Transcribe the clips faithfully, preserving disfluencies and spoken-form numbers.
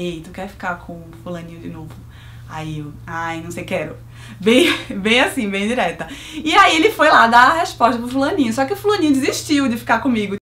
ei, tu quer ficar com o fulaninho de novo? Aí eu, ai, não sei, quero. Bem, bem assim, bem direta. E aí ele foi lá dar a resposta pro fulaninho, só que o fulaninho desistiu de ficar comigo.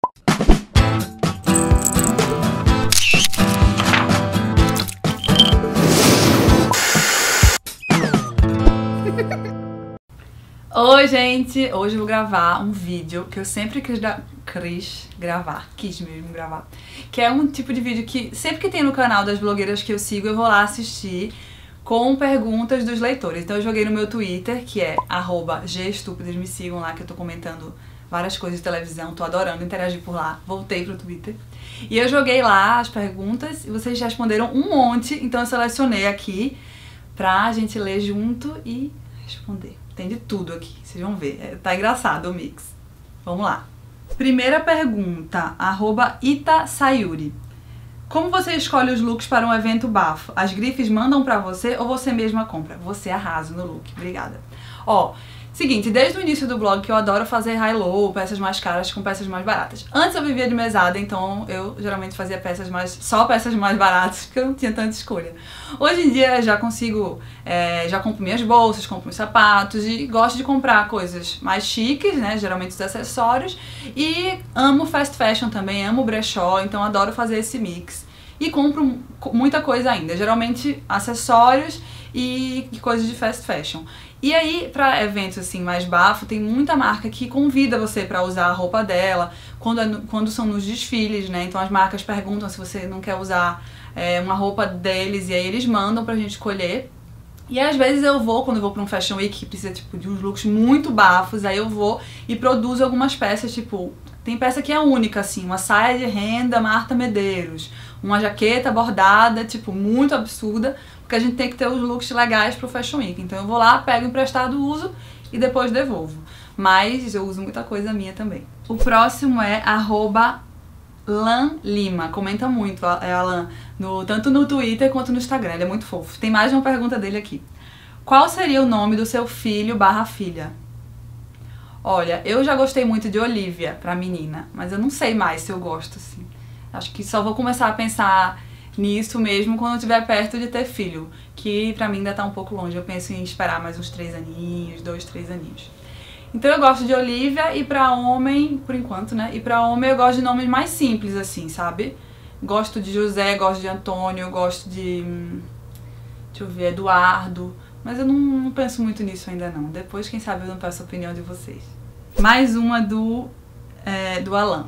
Oi, gente! Hoje eu vou gravar um vídeo que eu sempre quis, gra quis gravar, quis mesmo gravar, que é um tipo de vídeo que sempre que tem no canal das blogueiras que eu sigo, eu vou lá assistir com perguntas dos leitores. Então eu joguei no meu Twitter, que é arroba gestúpidas, me sigam lá que eu tô comentando várias coisas de televisão, tô adorando interagir por lá, voltei pro Twitter. E eu joguei lá as perguntas e vocês responderam um monte, então eu selecionei aqui pra gente ler junto e responder. Tem de tudo aqui, vocês vão ver. É, tá engraçado o mix. Vamos lá. Primeira pergunta, arroba Ita Sayuri. Como você escolhe os looks para um evento bafo? As grifes mandam pra você ou você mesma compra? Você arrasa no look. Obrigada. Ó, seguinte, desde o início do blog que eu adoro fazer high-low, peças mais caras com peças mais baratas. Antes eu vivia de mesada, então eu geralmente fazia peças mais, só peças mais baratas, porque eu não tinha tanta escolha. Hoje em dia já consigo, é, já compro minhas bolsas, compro meus sapatos e gosto de comprar coisas mais chiques, né, geralmente os acessórios. E amo fast fashion também, amo brechó, então adoro fazer esse mix. E compro muita coisa ainda, geralmente acessórios e coisas de fast fashion. E aí, pra eventos assim mais bafo, tem muita marca que convida você pra usar a roupa dela, quando, é no, quando são nos desfiles, né? Então as marcas perguntam se você não quer usar é, uma roupa deles, e aí eles mandam pra gente escolher. E às vezes eu vou, quando eu vou pra um Fashion Week que precisa tipo, de uns looks muito bafos, aí eu vou e produzo algumas peças, tipo, tem peça que é única, assim, uma saia de renda Marta Medeiros, uma jaqueta bordada, tipo, muito absurda, porque a gente tem que ter os looks legais pro Fashion Week. Então eu vou lá, pego emprestado, uso e depois devolvo. Mas eu uso muita coisa minha também. O próximo é arroba Lan Lima. Comenta muito, é a Lan, no, tanto no Twitter quanto no Instagram. Ele é muito fofo. Tem mais uma pergunta dele aqui. Qual seria o nome do seu filho barra filha? Olha, eu já gostei muito de Olivia pra menina, mas eu não sei mais se eu gosto, assim. Acho que só vou começar a pensar nisso mesmo quando eu estiver perto de ter filho, que pra mim ainda tá um pouco longe. Eu penso em esperar mais uns três aninhos, dois, três aninhos. Então eu gosto de Olivia e pra homem, por enquanto, né? E pra homem eu gosto de nomes mais simples, assim, sabe? Gosto de José, gosto de Antônio, gosto de... deixa eu ver, Eduardo. Mas eu não, não penso muito nisso ainda não. Depois, quem sabe, eu não peço a opinião de vocês. Mais uma do, é, do Alan.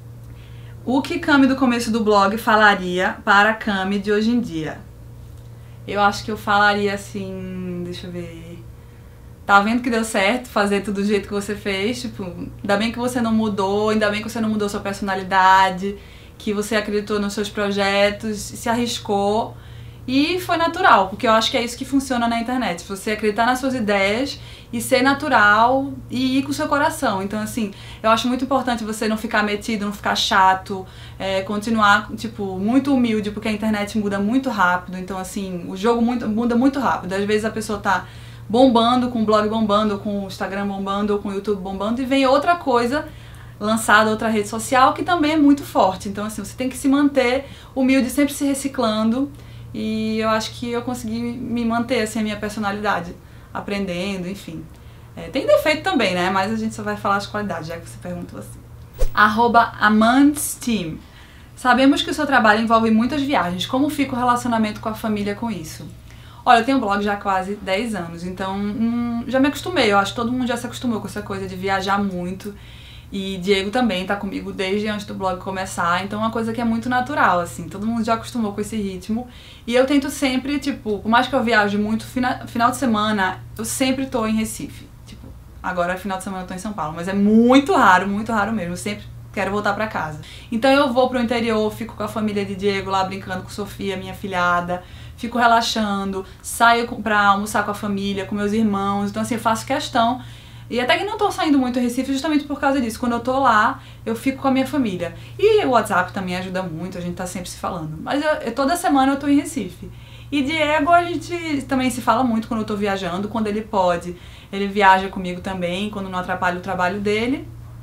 O que Cami do começo do blog falaria para a Cami de hoje em dia? Eu acho que eu falaria assim, deixa eu ver... Tá vendo que deu certo fazer tudo do jeito que você fez? Tipo, ainda bem que você não mudou, ainda bem que você não mudou sua personalidade, que você acreditou nos seus projetos, se arriscou e foi natural, porque eu acho que é isso que funciona na internet. Você acreditar nas suas ideias e ser natural e ir com o seu coração. Então, assim, eu acho muito importante você não ficar metido, não ficar chato, é, continuar, tipo, muito humilde, porque a internet muda muito rápido. Então, assim, o jogo muito, muda muito rápido. Às vezes a pessoa tá bombando, com o blog bombando, com o Instagram bombando, ou com o YouTube bombando, e vem outra coisa lançada, outra rede social, que também é muito forte. Então, assim, você tem que se manter humilde, sempre se reciclando. E eu acho que eu consegui me manter, assim, a minha personalidade, aprendendo, enfim. É, tem defeito também, né? Mas a gente só vai falar as qualidades, já que você perguntou assim. Arroba AmantsTeam. Sabemos que o seu trabalho envolve muitas viagens. Como fica o relacionamento com a família com isso? Olha, eu tenho um blog já há quase dez anos, então hum, já me acostumei. Eu acho que todo mundo já se acostumou com essa coisa de viajar muito. E Diego também tá comigo desde antes do blog começar, então é uma coisa que é muito natural, assim, todo mundo já acostumou com esse ritmo. E eu tento sempre, tipo, por mais que eu viaje muito, final, final de semana, eu sempre tô em Recife. Tipo, agora final de semana eu tô em São Paulo, mas é muito raro, muito raro mesmo, eu sempre quero voltar pra casa. Então eu vou pro interior, fico com a família de Diego lá brincando com Sofia, minha filhada, fico relaxando, saio pra almoçar com a família, com meus irmãos, então assim, eu faço questão. E até que não tô saindo muito do Recife justamente por causa disso. Quando eu tô lá, eu fico com a minha família. E o WhatsApp também ajuda muito, a gente tá sempre se falando. Mas eu, eu, toda semana eu tô em Recife. E Diego, a gente também se fala muito quando eu tô viajando. Quando ele pode, ele viaja comigo também, quando não atrapalha o trabalho dele.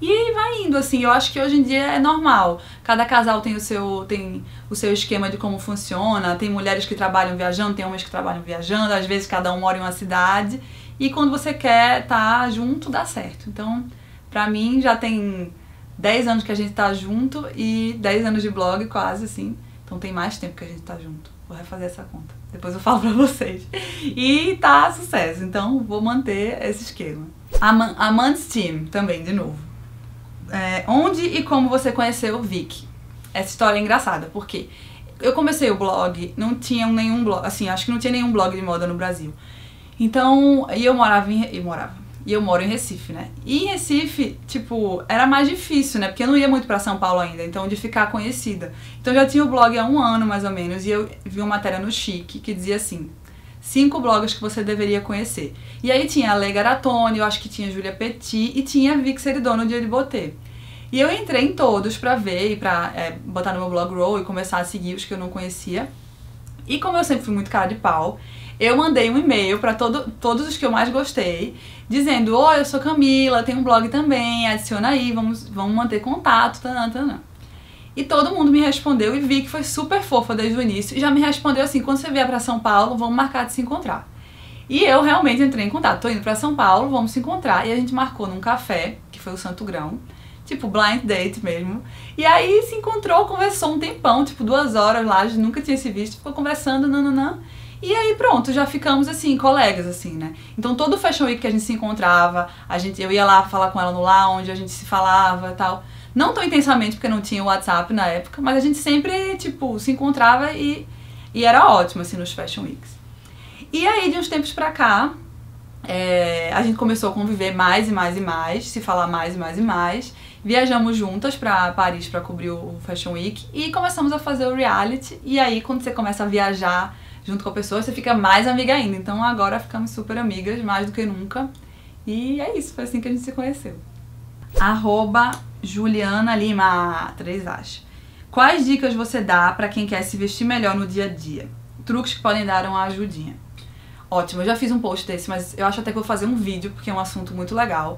E vai indo, assim, eu acho que hoje em dia é normal. Cada casal tem o seu, tem o seu esquema de como funciona, tem mulheres que trabalham viajando, tem homens que trabalham viajando, às vezes cada um mora em uma cidade, e quando você quer estar junto, dá certo. Então, pra mim, já tem dez anos que a gente tá junto e dez anos de blog quase, assim, então tem mais tempo que a gente tá junto. Vou refazer essa conta, depois eu falo pra vocês. E tá sucesso, então vou manter esse esquema. Aman Amantes Team, também, de novo. É, onde e como você conheceu o Vic? Essa história é engraçada, porque eu comecei o blog, não tinha nenhum blog, assim, acho que não tinha nenhum blog de moda no Brasil. Então, e eu morava em, eu morava, e eu moro em Recife, né? E em Recife, tipo, era mais difícil, né? Porque eu não ia muito pra São Paulo ainda, então de ficar conhecida. Então eu já tinha o blog há um ano, mais ou menos, e eu vi uma matéria no Chique que dizia assim: cinco blogs que você deveria conhecer. E aí tinha a Lei Garatoni, eu acho que tinha a Julia Petit e tinha a Vic Seridó no dia de Botê. E eu entrei em todos pra ver e pra é, botar no meu blog roll e começar a seguir os que eu não conhecia. E como eu sempre fui muito cara de pau, eu mandei um e-mail pra todo, todos os que eu mais gostei, dizendo: oi, eu sou Camila, tenho um blog também, adiciona aí, vamos, vamos manter contato, tanã, tanã. E todo mundo me respondeu e vi que foi super fofa desde o início. E já me respondeu assim: quando você vier pra São Paulo, vamos marcar de se encontrar. E eu realmente entrei em contato. Tô indo pra São Paulo, vamos se encontrar. E a gente marcou num café, que foi o Santo Grão. Tipo, blind date mesmo. E aí se encontrou, conversou um tempão, tipo duas horas lá, a gente nunca tinha se visto. Ficou conversando, nananã. E aí pronto, já ficamos assim, colegas assim, né? Então todo o Fashion Week que a gente se encontrava, a gente, eu ia lá falar com ela no lounge, a gente se falava e tal. Não tão intensamente, porque não tinha o WhatsApp na época, mas a gente sempre, tipo, se encontrava e, e era ótimo, assim, nos Fashion Weeks. E aí, de uns tempos pra cá, é, a gente começou a conviver mais e mais e mais, se falar mais e mais e mais. Viajamos juntas pra Paris pra cobrir o Fashion Week e começamos a fazer o reality. E aí, quando você começa a viajar junto com a pessoa, você fica mais amiga ainda. Então agora ficamos super amigas, mais do que nunca. E é isso, foi assim que a gente se conheceu. Arroba Juliana Lima, três As. Quais dicas você dá pra quem quer se vestir melhor no dia a dia? Truques que podem dar uma ajudinha. Ótimo, eu já fiz um post desse, mas eu acho até que vou fazer um vídeo, porque é um assunto muito legal.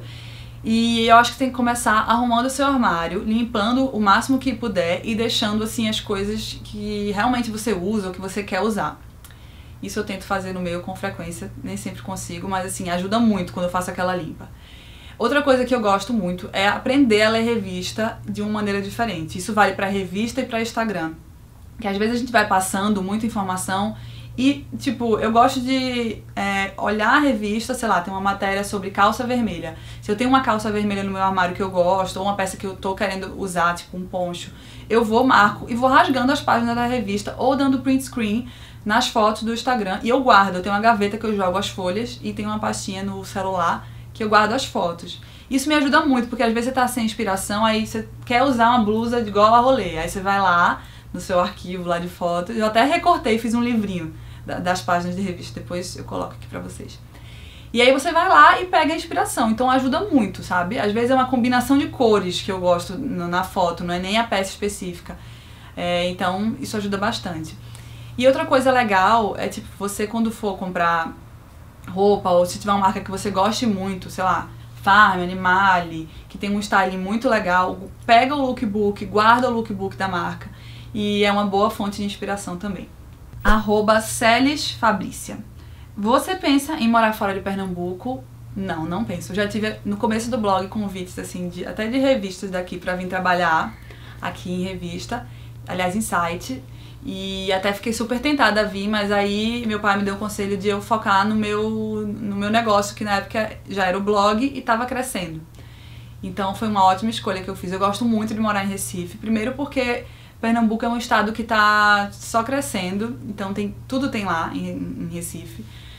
E eu acho que tem que começar arrumando o seu armário, limpando o máximo que puder e deixando assim as coisas que realmente você usa ou que você quer usar. Isso eu tento fazer no meu com frequência, nem sempre consigo, mas assim, ajuda muito quando eu faço aquela limpa. Outra coisa que eu gosto muito é aprender a ler revista de uma maneira diferente. Isso vale pra revista e pra Instagram. Que às vezes a gente vai passando muita informação e, tipo, eu gosto de é, olhar a revista, sei lá, tem uma matéria sobre calça vermelha. Se eu tenho uma calça vermelha no meu armário que eu gosto, ou uma peça que eu tô querendo usar, tipo um poncho, eu vou, marco e vou rasgando as páginas da revista ou dando print screen nas fotos do Instagram. E eu guardo, eu tenho uma gaveta que eu jogo as folhas e tenho uma pastinha no celular que eu guardo as fotos. Isso me ajuda muito, porque às vezes você tá sem inspiração, aí você quer usar uma blusa de gola rolê, aí você vai lá no seu arquivo lá de fotos, eu até recortei, fiz um livrinho das páginas de revista, depois eu coloco aqui pra vocês. E aí você vai lá e pega a inspiração, então ajuda muito, sabe? Às vezes é uma combinação de cores que eu gosto na foto, não é nem a peça específica. É, então isso ajuda bastante. E outra coisa legal é, tipo, você quando for comprar roupa, ou se tiver uma marca que você goste muito, sei lá, Farm, Animale, que tem um styling muito legal, pega o lookbook, guarda o lookbook da marca, e é uma boa fonte de inspiração também. Arroba Celes Fabrícia. Você pensa em morar fora de Pernambuco? Não, não penso. Eu já tive no começo do blog convites, assim, de, até de revistas daqui pra vir trabalhar aqui em revista, aliás, em site. E até fiquei super tentada a vir, mas aí meu pai me deu o conselho de eu focar no meu, no meu negócio, que na época já era o blog e estava crescendo. Então foi uma ótima escolha que eu fiz. Eu gosto muito de morar em Recife, primeiro porque Pernambuco é um estado que está só crescendo, então tem, tudo tem lá em, em Recife.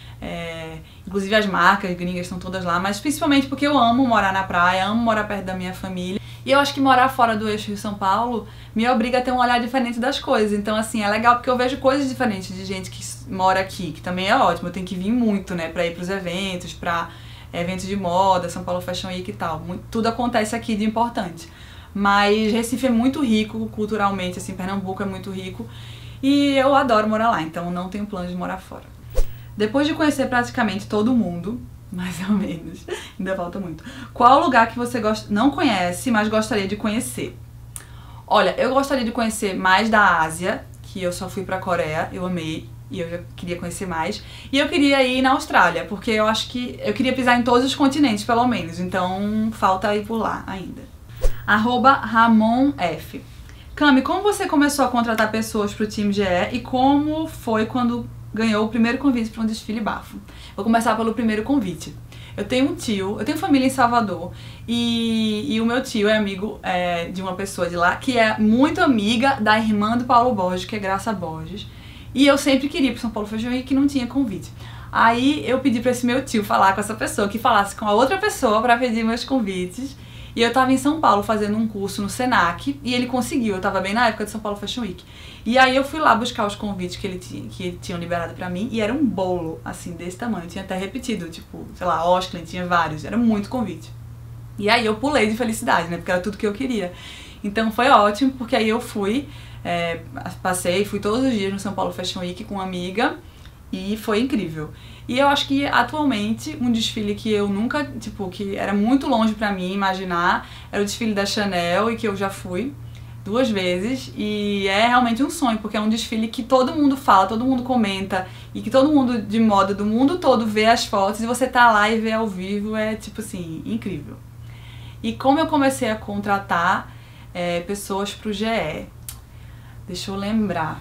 É, inclusive as marcas gringas estão todas lá, mas principalmente porque eu amo morar na praia, amo morar perto da minha família. E eu acho que morar fora do eixo Rio-São Paulo me obriga a ter um olhar diferente das coisas. Então, assim, é legal porque eu vejo coisas diferentes de gente que mora aqui, que também é ótimo. Eu tenho que vir muito, né, pra ir pros eventos, pra eventos de moda, São Paulo Fashion Week e tal. Tudo acontece aqui de importante. Mas Recife é muito rico culturalmente, assim, Pernambuco é muito rico. E eu adoro morar lá, então não tenho plano de morar fora. Depois de conhecer praticamente todo mundo, mais ou menos. Ainda falta muito. Qual lugar que você gosta, não conhece, mas gostaria de conhecer? Olha, eu gostaria de conhecer mais da Ásia, que eu só fui pra Coreia, eu amei, e eu já queria conhecer mais. E eu queria ir na Austrália, porque eu acho que eu queria pisar em todos os continentes, pelo menos, então falta ir por lá ainda. Arroba Ramon F. Cami, como você começou a contratar pessoas pro time G E e como foi quando ganhou o primeiro convite para um desfile bafo? Vou começar pelo primeiro convite. Eu tenho um tio, eu tenho família em Salvador e, e o meu tio é amigo é, de uma pessoa de lá que é muito amiga da irmã do Paulo Borges, que é Graça Borges. E eu sempre queria ir pro São Paulo Fashion Week e não tinha convite. Aí eu pedi pra esse meu tio falar com essa pessoa, que falasse com a outra pessoa pra pedir meus convites. E eu tava em São Paulo fazendo um curso no Senac e ele conseguiu, eu tava bem na época de São Paulo Fashion Week. E aí eu fui lá buscar os convites que ele tinha, que ele tinha liberado pra mim e era um bolo, assim, desse tamanho. Eu tinha até repetido, tipo, sei lá, Osklin, tinha vários, era muito convite. E aí eu pulei de felicidade, né, porque era tudo que eu queria. Então foi ótimo, porque aí eu fui, é, passei, fui todos os dias no São Paulo Fashion Week com uma amiga e foi incrível. E eu acho que atualmente um desfile que eu nunca, tipo, que era muito longe pra mim imaginar, era o desfile da Chanel e que eu já fui duas vezes e é realmente um sonho, porque é um desfile que todo mundo fala, todo mundo comenta e que todo mundo de moda do mundo todo vê as fotos e você tá lá e vê ao vivo, é tipo assim, incrível. E como eu comecei a contratar é, pessoas pro G E? Deixa eu lembrar.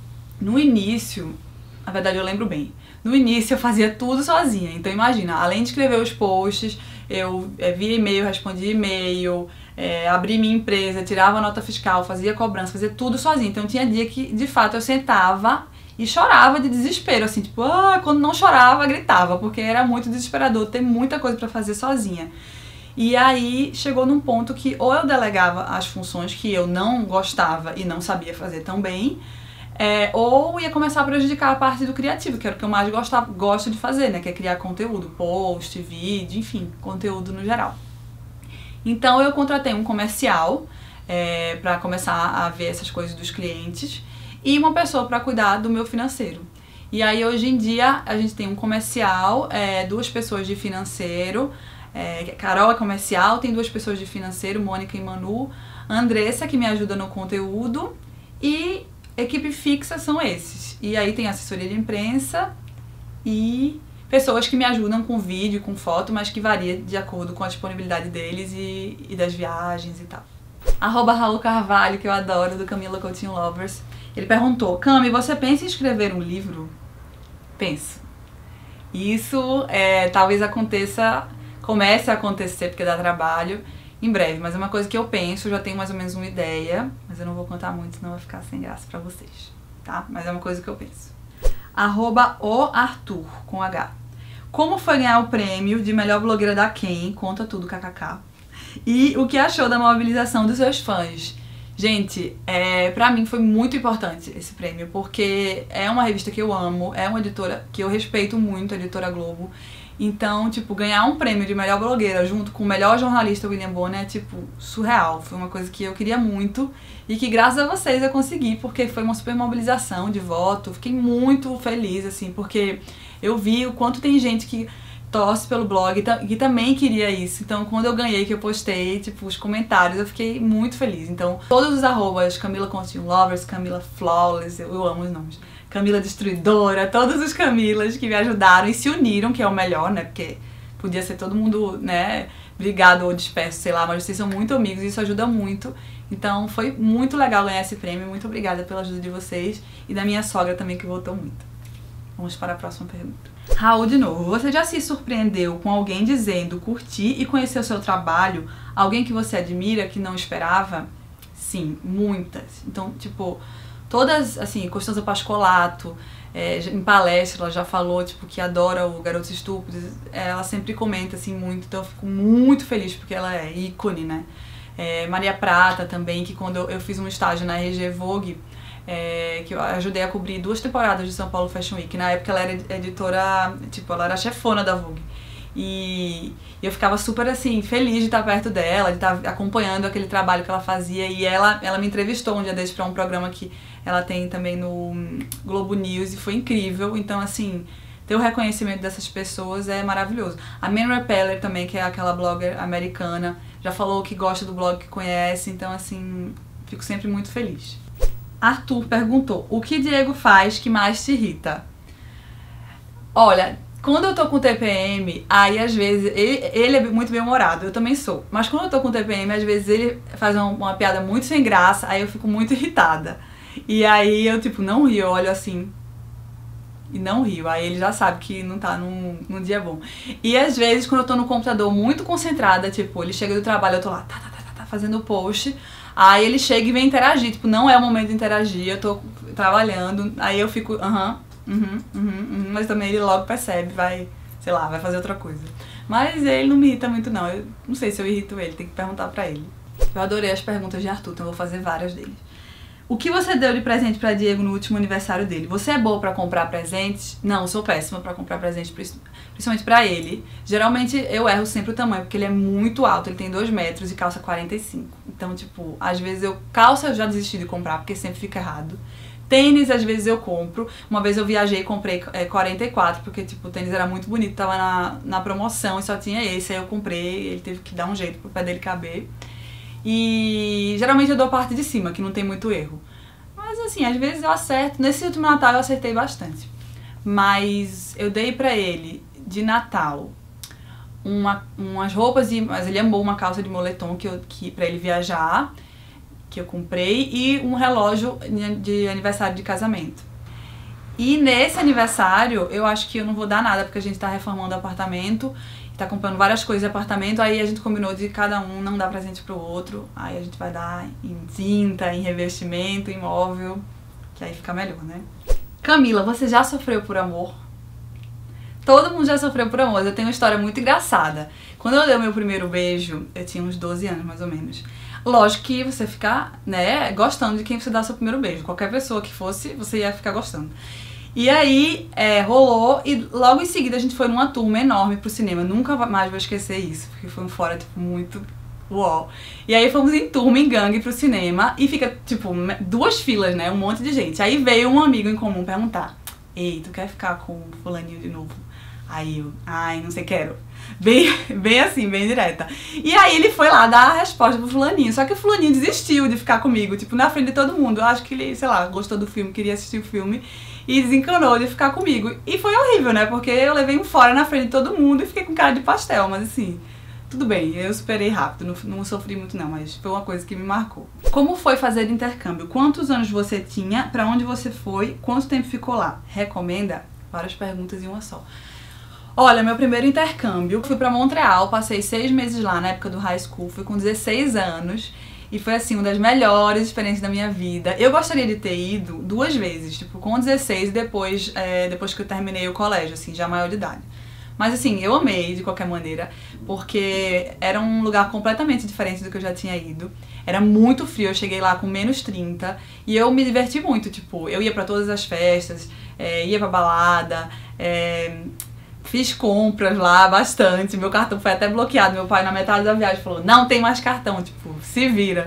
No início, na verdade eu lembro bem, no início eu fazia tudo sozinha, então imagina, além de escrever os posts, eu é, via e-mail, respondia e-mail, é, abria minha empresa, tirava nota fiscal, fazia cobrança, fazia tudo sozinha. Então tinha dia que, de fato, eu sentava e chorava de desespero, assim, tipo, ah, quando não chorava, gritava, porque era muito desesperador ter muita coisa pra fazer sozinha. E aí chegou num ponto que ou eu delegava as funções que eu não gostava e não sabia fazer tão bem, É, ou ia começar a prejudicar a parte do criativo, que era o que eu mais gostava, gosto de fazer, né? Que é criar conteúdo, post, vídeo, enfim, conteúdo no geral. Então eu contratei um comercial é, para começar a ver essas coisas dos clientes e uma pessoa para cuidar do meu financeiro. E aí hoje em dia a gente tem um comercial, é, duas pessoas de financeiro, é, Carol é comercial, tem duas pessoas de financeiro, Mônica e Manu, Andressa que me ajuda no conteúdo e equipe fixa são esses. E aí tem assessoria de imprensa e pessoas que me ajudam com vídeo, com foto, mas que varia de acordo com a disponibilidade deles e, e das viagens e tal. Arroba Raul Carvalho, que eu adoro, do Camila Coutinho Lovers. Ele perguntou, Cami, você pensa em escrever um livro? Penso. Isso é, talvez aconteça, comece a acontecer porque dá trabalho, em breve, mas é uma coisa que eu penso, já tenho mais ou menos uma ideia, mas eu não vou contar muito, senão vai ficar sem graça pra vocês, tá? Mas é uma coisa que eu penso. Arroba o Arthur, com H. Como foi ganhar o prêmio de melhor blogueira da Quem? Conta tudo, kkk. E o que achou da mobilização dos seus fãs? Gente, é, pra mim foi muito importante esse prêmio, porque é uma revista que eu amo, é uma editora que eu respeito muito, a Editora Globo. Então, tipo, ganhar um prêmio de melhor blogueira junto com o melhor jornalista William Bonner é, tipo, surreal. Foi uma coisa que eu queria muito e que graças a vocês eu consegui, porque foi uma super mobilização de voto. Fiquei muito feliz, assim, porque eu vi o quanto tem gente que torce pelo blog e que também queria isso. Então, quando eu ganhei, que eu postei, tipo, os comentários, eu fiquei muito feliz. Então, todos os arrobas, Camila Coutinho Lovers, Camila Flawless, eu, eu amo os nomes. Camila Destruidora, todos os Camilas que me ajudaram e se uniram, que é o melhor, né? Porque podia ser todo mundo, né, brigado ou disperso, sei lá, mas vocês são muito amigos e isso ajuda muito. Então foi muito legal ganhar esse prêmio, muito obrigada pela ajuda de vocês e da minha sogra também, que votou muito. Vamos para a próxima pergunta. Raul de novo, você já se surpreendeu com alguém dizendo curtir e conhecer o seu trabalho? Alguém que você admira, que não esperava? Sim, muitas. Então, tipo... Todas, assim, Costanza Pascolato, é, em palestra ela já falou, tipo, que adora o Garotos Estúpidos, ela sempre comenta, assim, muito, então eu fico muito feliz porque ela é ícone, né? É, Maria Prata também, que quando eu, eu fiz um estágio na R G Vogue, é, que eu ajudei a cobrir duas temporadas de São Paulo Fashion Week, na época ela era editora, tipo, ela era chefona da Vogue. E eu ficava super, assim, feliz de estar perto dela, de estar acompanhando aquele trabalho que ela fazia. E ela, ela me entrevistou um dia desses para um programa que ela tem também no Globo News e foi incrível. Então, assim, ter o reconhecimento dessas pessoas é maravilhoso. A Man Repeller também, que é aquela blogger americana, já falou que gosta do blog, que conhece, então assim, fico sempre muito feliz. Arthur perguntou, o que Diego faz que mais te irrita? Olha, quando eu tô com T P M, aí às vezes, ele, ele é muito bem-humorado, eu também sou, mas quando eu tô com T P M, às vezes ele faz uma, uma piada muito sem graça, aí eu fico muito irritada. E aí eu tipo, não rio, eu olho assim, e não rio, aí ele já sabe que não tá num, num dia bom. E às vezes quando eu tô no computador muito concentrada, tipo, ele chega do trabalho, eu tô lá, tá, tá, tá, tá, tá fazendo post, aí ele chega e vem interagir, tipo, não é o momento de interagir, eu tô trabalhando, aí eu fico, aham, uh uhum, -huh, uhum, -huh, uhum, mas também ele logo percebe, vai, sei lá, vai fazer outra coisa. Mas ele não me irrita muito não, eu não sei se eu irrito ele, tem que perguntar pra ele. Eu adorei as perguntas de Arthur, então eu vou fazer várias deles. O que você deu de presente pra Diego no último aniversário dele? Você é boa pra comprar presentes? Não, eu sou péssima pra comprar presentes, principalmente pra ele. Geralmente eu erro sempre o tamanho, porque ele é muito alto, ele tem dois metros e calça quarenta e cinco. Então, tipo, às vezes eu... Calça eu já desisti de comprar, porque sempre fica errado. Tênis, às vezes eu compro. Uma vez eu viajei e comprei é, quarenta e quatro, porque, tipo, o tênis era muito bonito, tava na, na promoção e só tinha esse, aí eu comprei, ele teve que dar um jeito pro pé dele caber. E geralmente eu dou a parte de cima, que não tem muito erro. Mas assim, às vezes eu acerto. Nesse último Natal eu acertei bastante. Mas eu dei pra ele, de Natal, uma, umas roupas, de, mas ele amou uma calça de moletom que eu, que, pra ele viajar, que eu comprei, e um relógio de aniversário de casamento. E nesse aniversário, eu acho que eu não vou dar nada, porque a gente tá reformando o apartamento, tá comprando várias coisas de apartamento, aí a gente combinou de cada um não dar presente pro outro, aí a gente vai dar em tinta, em revestimento, em móvel, que aí fica melhor, né? Camila, você já sofreu por amor? Todo mundo já sofreu por amor, eu tenho uma história muito engraçada. Quando eu dei o meu primeiro beijo, eu tinha uns doze anos, mais ou menos. Lógico que você fica, né, gostando de quem você dá seu primeiro beijo. Qualquer pessoa que fosse, você ia ficar gostando. E aí, é, rolou, e logo em seguida a gente foi numa turma enorme pro cinema. Eu nunca mais vou esquecer isso, porque foi um fora, tipo, muito uau. E aí fomos em turma, em gangue, pro cinema, e fica, tipo, duas filas, né, um monte de gente. Aí veio um amigo em comum perguntar, ei, tu quer ficar com o fulaninho de novo? Aí eu, ai, não sei, quero. Bem, bem assim, bem direta. E aí ele foi lá dar a resposta pro fulaninho, só que o fulaninho desistiu de ficar comigo, tipo, na frente de todo mundo. Eu acho que ele, sei lá, gostou do filme, queria assistir o filme, e desencanou de ficar comigo. E foi horrível, né, porque eu levei um fora na frente de todo mundo e fiquei com cara de pastel, mas assim, tudo bem, eu superei rápido, não, não sofri muito não, mas foi uma coisa que me marcou. Como foi fazer intercâmbio? Quantos anos você tinha? Pra onde você foi? Quanto tempo ficou lá? Recomenda? Várias perguntas em uma só. Olha, meu primeiro intercâmbio, fui pra Montreal, passei seis meses lá na época do high school, fui com dezesseis anos e foi assim, uma das melhores experiências da minha vida. Eu gostaria de ter ido duas vezes, tipo, com dezesseis e depois, é, depois que eu terminei o colégio, assim, já maior de idade. Mas assim, eu amei de qualquer maneira, porque era um lugar completamente diferente do que eu já tinha ido. Era muito frio, eu cheguei lá com menos trinta e eu me diverti muito, tipo, eu ia pra todas as festas, é, ia pra balada, é, fiz compras lá bastante, meu cartão foi até bloqueado, meu pai na metade da viagem falou, não tem mais cartão, tipo, se vira.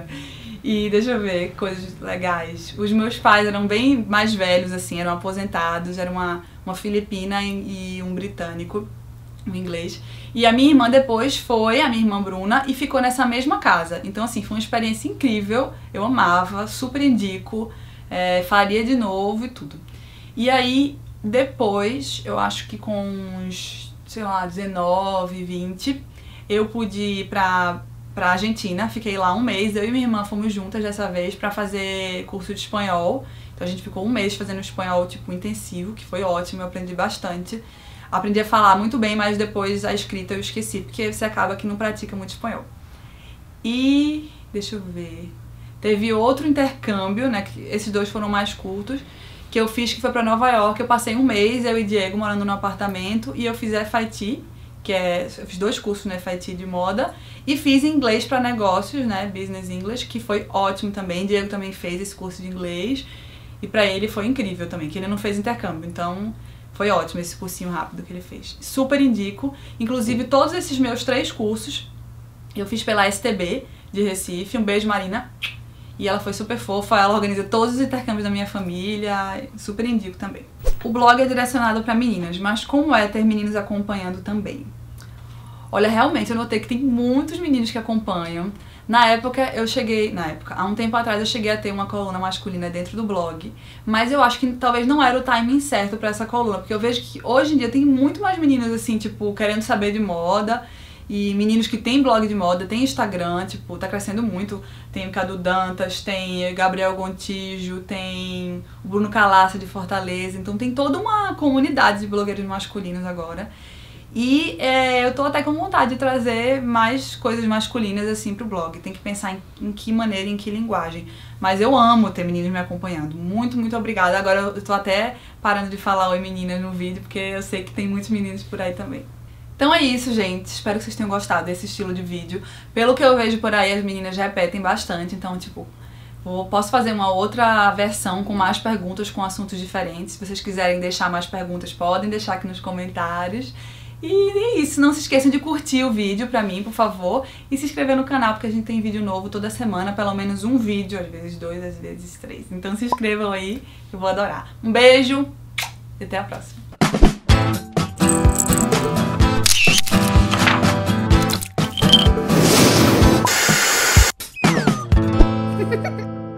E deixa eu ver, coisas legais. Os meus pais eram bem mais velhos, assim, eram aposentados, era uma, uma filipina e um britânico, um inglês. E a minha irmã depois foi, a minha irmã Bruna, e ficou nessa mesma casa. Então, assim, foi uma experiência incrível, eu amava, super indico, é, faria de novo e tudo. E aí, depois, eu acho que com uns, sei lá, dezenove, vinte, eu pude ir pra, pra Argentina, fiquei lá um mês, eu e minha irmã fomos juntas dessa vez pra fazer curso de espanhol. Então a gente ficou um mês fazendo espanhol, tipo, intensivo, que foi ótimo, eu aprendi bastante. Aprendi a falar muito bem, mas depois a escrita eu esqueci, porque você acaba que não pratica muito espanhol. E, deixa eu ver, teve outro intercâmbio, né, que esses dois foram mais curtos, que eu fiz, que foi pra Nova York. Eu passei um mês, eu e Diego, morando no apartamento, e eu fiz F I T, que é, eu fiz dois cursos no F I T de moda, e fiz inglês pra negócios, né, Business English, que foi ótimo também. Diego também fez esse curso de inglês, e pra ele foi incrível também, que ele não fez intercâmbio, então foi ótimo esse cursinho rápido que ele fez. Super indico, inclusive todos esses meus três cursos, eu fiz pela S T B de Recife. Um beijo, Marina. E ela foi super fofa, ela organiza todos os intercâmbios da minha família, super indico também. O blog é direcionado para meninas, mas como é ter meninos acompanhando também? Olha, realmente eu notei que tem muitos meninos que acompanham. Na época eu cheguei, na época, há um tempo atrás eu cheguei a ter uma coluna masculina dentro do blog, mas eu acho que talvez não era o timing certo pra essa coluna, porque eu vejo que hoje em dia tem muito mais meninas assim, tipo, querendo saber de moda, e meninos que tem blog de moda, tem Instagram, tipo, tá crescendo muito. Tem o Cadu Dantas, tem Gabriel Gontijo, tem o Bruno Calaça de Fortaleza, então tem toda uma comunidade de blogueiros masculinos agora. E é, eu tô até com vontade de trazer mais coisas masculinas assim pro blog. Tem que pensar em, em que maneira, em que linguagem. Mas eu amo ter meninos me acompanhando. Muito, muito obrigada. Agora eu tô até parando de falar oi meninas no vídeo, porque eu sei que tem muitos meninos por aí também. Então é isso, gente. Espero que vocês tenham gostado desse estilo de vídeo. Pelo que eu vejo por aí, as meninas repetem bastante. Então, tipo, vou, posso fazer uma outra versão com mais perguntas, com assuntos diferentes. Se vocês quiserem deixar mais perguntas, podem deixar aqui nos comentários. E é isso, não se esqueçam de curtir o vídeo pra mim, por favor, e se inscrever no canal, porque a gente tem vídeo novo toda semana, pelo menos um vídeo, às vezes dois, às vezes três. Então se inscrevam aí, eu vou adorar. Um beijo e até a próxima.